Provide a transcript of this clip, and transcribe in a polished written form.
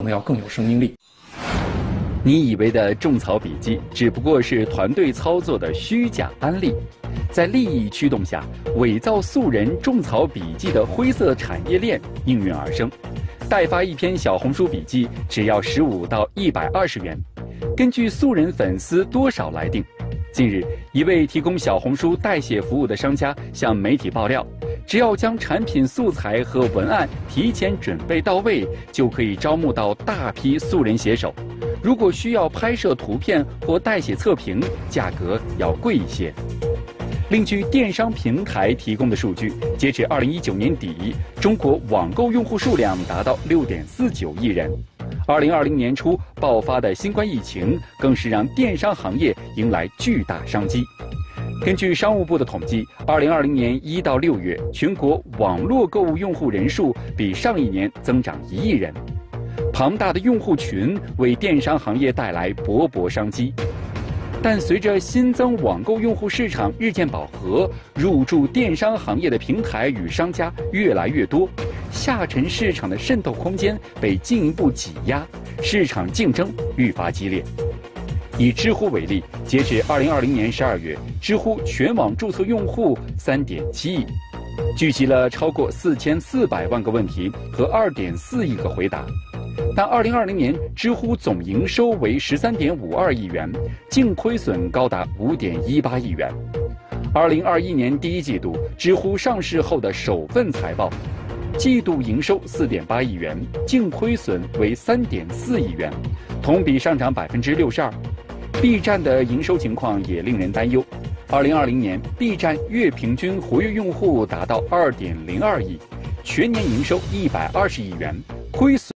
能要更有生命力。 你以为的种草笔记只不过是团队操作的虚假案例，在利益驱动下，伪造素人种草笔记的灰色产业链应运而生。代发一篇小红书笔记只要15到120元，根据素人粉丝多少来定。近日，一位提供小红书代写服务的商家向媒体爆料，只要将产品素材和文案提前准备到位，就可以招募到大批素人写手。如果需要拍摄图片或代写测评，价格要贵一些。另据电商平台提供的数据，截至2019年底，中国网购用户数量达到6.49亿人。2020年初爆发的新冠疫情，更是让电商行业迎来巨大商机。根据商务部的统计，2020年1到6月，全国网络购物用户人数比上一年增长1亿人。庞大的用户群为电商行业带来勃勃商机。但随着新增网购用户市场日渐饱和，入驻电商行业的平台与商家越来越多，下沉市场的渗透空间被进一步挤压，市场竞争愈发激烈。以知乎为例，截至2020年12月，知乎全网注册用户3.7亿，聚集了超过4400万个问题和2.4亿个回答。但2020年，知乎总营收为13.52亿元，净亏损高达5.18亿元。2021年第一季度，知乎上市后的首份财报，季度营收4.8亿元，净亏损为3.4亿元，同比上涨62%。B 站的营收情况也令人担忧。2020年 ，B 站月平均活跃用户达到2.02亿，全年营收120亿元，亏损